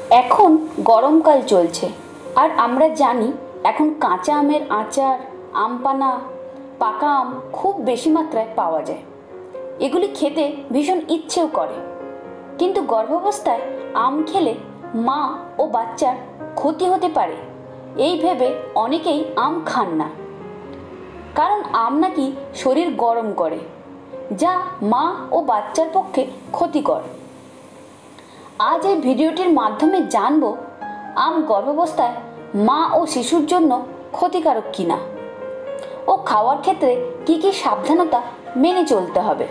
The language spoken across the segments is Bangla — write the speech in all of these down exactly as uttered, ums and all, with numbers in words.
এখন গরমকাল চলছে আর আমরা জানি এখন কাঁচা আমের আচার, আমপানা, পাকা আম খুব বেশি মাত্রায় পাওয়া যায়। এগুলি খেতে ভীষণ ইচ্ছেও করে, কিন্তু গর্ভাবস্থায় আম খেলে মা ও বাচ্চার ক্ষতি হতে পারে এই ভেবে অনেকেই আম খান না, কারণ আম নাকি শরীর গরম করে, যা মা ও বাচ্চার পক্ষে ক্ষতিকর। আজ এই ভিডিওটির মাধ্যমে জানব আম গর্ভাবস্থায় মা ও শিশুর জন্য ক্ষতিকারক কিনা ও খাওয়ার ক্ষেত্রে কি কি সাবধানতা মেনে চলতে হবে।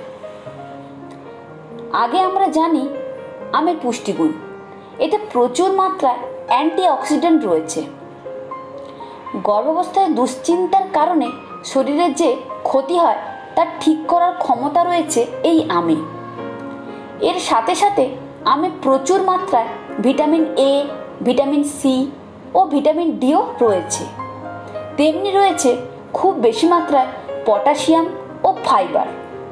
আগে আমরা জানি আমের পুষ্টিগুণ। এতে প্রচুর মাত্রায় অ্যান্টিঅক্সিডেন্ট রয়েছে। গর্ভাবস্থায় দুশ্চিন্তার কারণে শরীরের যে ক্ষতি হয় তা ঠিক করার ক্ষমতা রয়েছে এই আমে। এর সাথে সাথে আমে প্রচুর মাত্রায় ভিটামিন এ, ভিটামিন সি ও ভিটামিন ডিও রয়েছে। তেমনি রয়েছে খুব বেশি মাত্রায় পটাশিয়াম ও ফাইবার,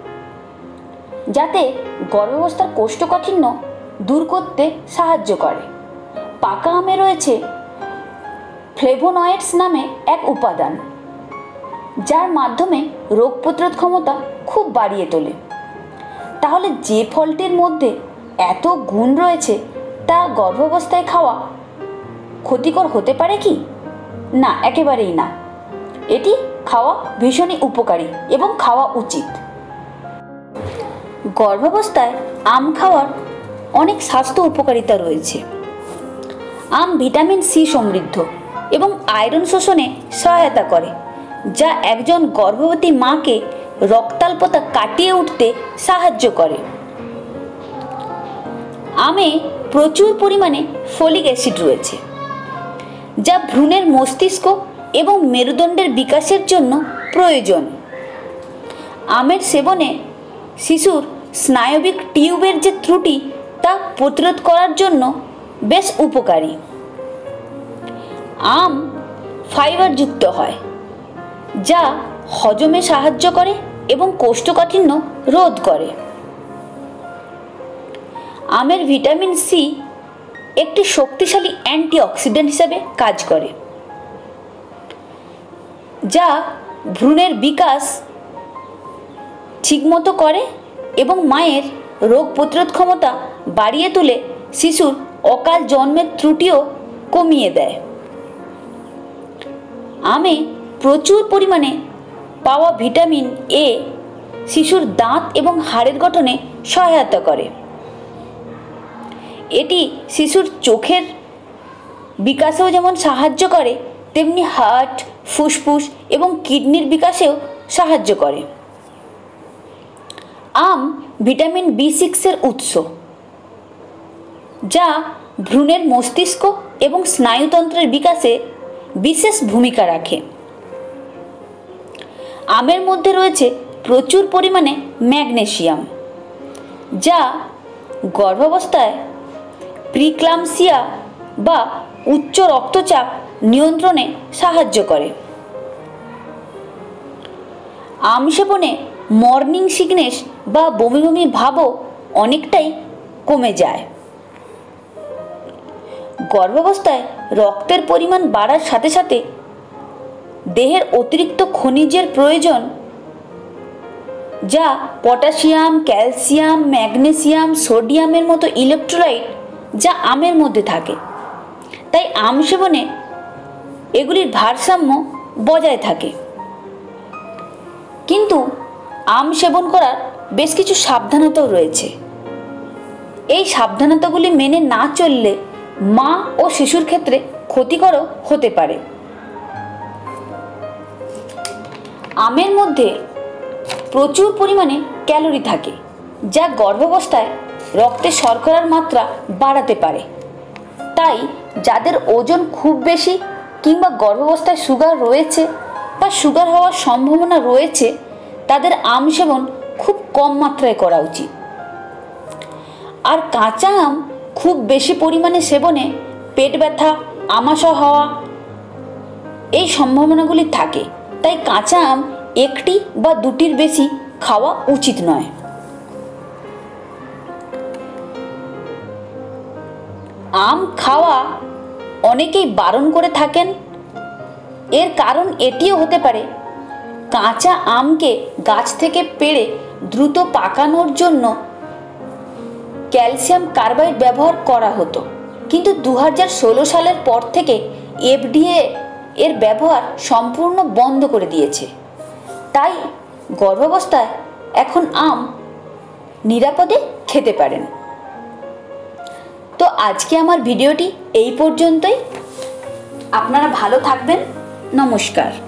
যাতে গর্ভাবস্থার কোষ্ঠকাঠিন্য দূর করতে সাহায্য করে। পাকা আমে রয়েছে ফ্লেভোনয়েডস নামে এক উপাদান, যার মাধ্যমে রোগ প্রতিরোধ ক্ষমতা খুব বাড়িয়ে তোলে। তাহলে যে ফলটির মধ্যে এত গুণ রয়েছে তা গর্ভাবস্থায় খাওয়া ক্ষতিকর হতে পারে কি? না, একেবারেই না। এটি খাওয়া ভীষণই উপকারী এবং খাওয়া উচিত। গর্ভাবস্থায় আম খাওয়ার অনেক স্বাস্থ্য উপকারিতা রয়েছে। আম ভিটামিন সি সমৃদ্ধ এবং আয়রন শোষণে সহায়তা করে, যা একজন গর্ভবতী মাকে রক্তাল্পতা কাটিয়ে উঠতে সাহায্য করে। আমে প্রচুর পরিমাণে ফলিক অ্যাসিড রয়েছে, যা ভ্রূণের মস্তিষ্ক এবং মেরুদণ্ডের বিকাশের জন্য প্রয়োজন। আমের সেবনে শিশুর স্নায়বিক টিউবের যে ত্রুটি তা প্রতিরোধ করার জন্য বেশ উপকারী। আম ফাইবারযুক্ত হয়, যা হজমে সাহায্য করে এবং কোষ্ঠকাঠিন্য রোধ করে। আমের ভিটামিন সি একটি শক্তিশালী অ্যান্টিঅক্সিডেন্ট হিসেবে কাজ করে, যা ভ্রূণের বিকাশ ঠিকমতো করে এবং মায়ের রোগ প্রতিরোধ ক্ষমতা বাড়িয়ে তুলে শিশুর অকাল জন্মের ত্রুটিও কমিয়ে দেয়। আমে প্রচুর পরিমাণে পাওয়া ভিটামিন এ শিশুর দাঁত এবং হাড়ের গঠনে সহায়তা করে। এটি শিশুর চোখের বিকাশেও যেমন সাহায্য করে, তেমনি হার্ট, ফুসফুস এবং কিডনির বিকাশেও সাহায্য করে। আম ভিটামিন বি সিক্সের উৎস, যা ভ্রূণের মস্তিষ্ক এবং স্নায়ুতন্ত্রের বিকাশে বিশেষ ভূমিকা রাখে। আমের মধ্যে রয়েছে প্রচুর পরিমাণে ম্যাগনেসিয়াম, যা গর্ভাবস্থায় প্রিক্লাম্সিয়া বা উচ্চ রক্তচাপ নিয়ন্ত্রণে সাহায্য করে। আম সেবনে মর্নিং সিকনেস বা বমি বমি ভাবও অনেকটাই কমে যায়। গর্ভাবস্থায় রক্তের পরিমাণ বাড়ার সাথে সাথে দেহের অতিরিক্ত খনিজের প্রয়োজন, যা পটাশিয়াম, ক্যালসিয়াম, ম্যাগনেসিয়াম, সোডিয়ামের মতো ইলেকট্রোলাইট যা আমের মধ্যে থাকে। তাই আম সেবনে এগুলির ভারসাম্য বজায় থাকে। কিন্তু আম সেবন করার বেশ কিছু সাবধানতাও রয়েছে। এই সাবধানতাগুলি মেনে না চললে মা ও শিশুর ক্ষেত্রে ক্ষতিকরও হতে পারে। আমের মধ্যে প্রচুর পরিমাণে ক্যালোরি থাকে, যা গর্ভাবস্থায় রক্তে শর্করার মাত্রা বাড়াতে পারে। তাই যাদের ওজন খুব বেশি কিংবা গর্ভাবস্থায় সুগার রয়েছে বা সুগার হওয়ার সম্ভাবনা রয়েছে, তাদের আম সেবন খুব কম মাত্রায় করা উচিত। আর কাঁচা আম খুব বেশি পরিমাণে সেবনে পেট ব্যথা, আমাশয় হওয়া এই সম্ভাবনাগুলি থাকে। তাই কাঁচা আম একটি বা দুটির বেশি খাওয়া উচিত নয়। আম খাওয়া অনেকেই বারণ করে থাকেন। এর কারণ এটিও হতে পারে, কাঁচা আমকে গাছ থেকে পেড়ে দ্রুত পাকানোর জন্য ক্যালসিয়াম কার্বাইড ব্যবহার করা হতো, কিন্তু দু হাজার ষোলো সালের পর থেকে এফডিএ এর ব্যবহার সম্পূর্ণ বন্ধ করে দিয়েছে। তাই গর্ভাবস্থায় এখন আম নিরাপদে খেতে পারেন। তো আজকে আমার ভিডিওটি এই পর্যন্তই। আপনারা ভালো থাকবেন। নমস্কার।